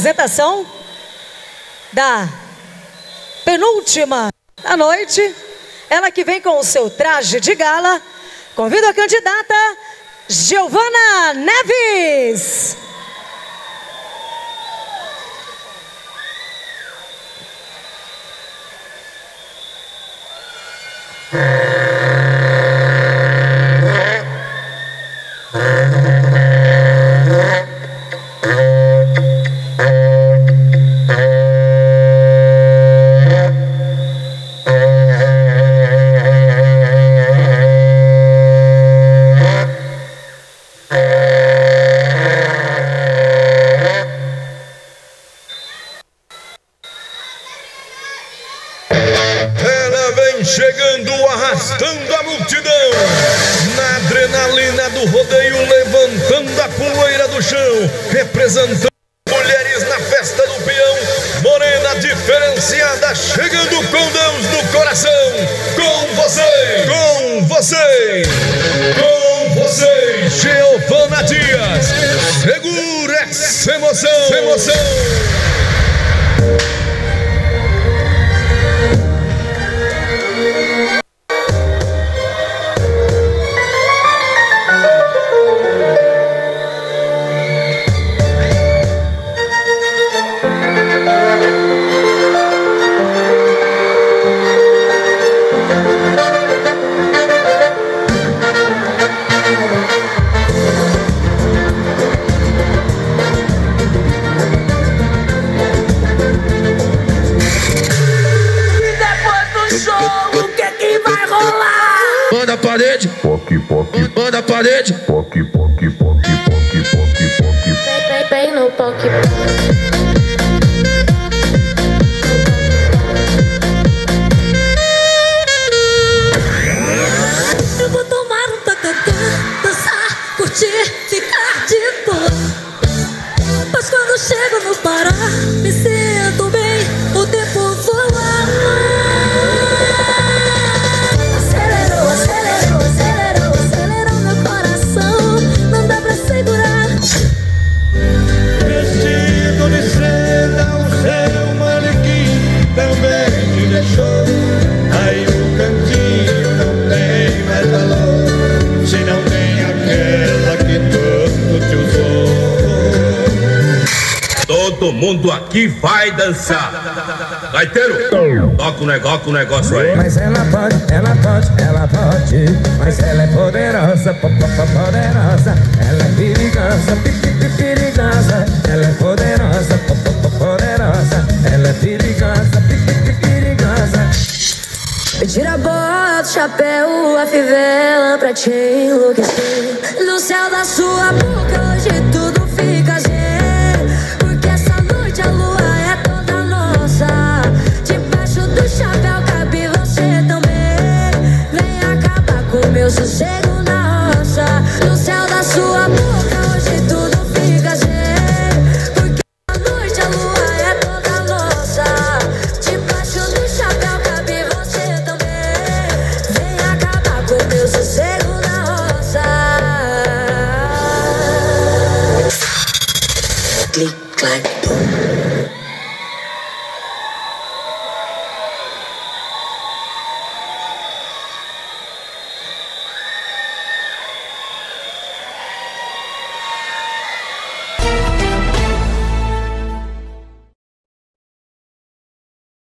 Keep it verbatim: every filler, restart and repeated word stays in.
apresentação da penúltima da noite. Ela que vem com o seu traje de gala. Convido a candidata Giovana Neves. Chegando, arrastando a multidão, na adrenalina do rodeio, levantando a poeira do chão, representando mulheres na festa do peão, morena diferenciada, chegando com Deus no coração, com você, com você, com você, Giovana Dias, segura essa emoção, essa emoção. Manda a parede, poque, poque, manda a parede, poque, poque, poque, poque, poque, poque. Vem, vem no poque. Eu vou tomar um tacacá, dançar, curtir, ficar de boa. Mas quando chego no Pará, me sinto bem, o tempo voa. Aí o cantinho não tem mais valor, se não tem aquela que tanto te usou. Todo mundo aqui vai dançar. Gaiteiro, toca o negócio, o negócio aí. Mas ela pode, ela pode, ela pode. Mas ela é poderosa, poderosa. Ela é perigosa, perigosa. Ela é poderosa, poderosa. Ela é perigosa, perigosa. Tira a bota, chapéu, a fivela pra te enlouquecer. No céu da sua boca hoje tudo fica zen. Porque essa noite a lua é toda nossa. Debaixo do chapéu cabe você também. Vem acabar com o meu sossego na roça. No céu da sua boca hoje tudo fica zen. Porque essa noite a lua é toda nossa. Debaixo do chapéu cabe você também. Vem acabar com o meu sossego na roça. Click, clack, boom.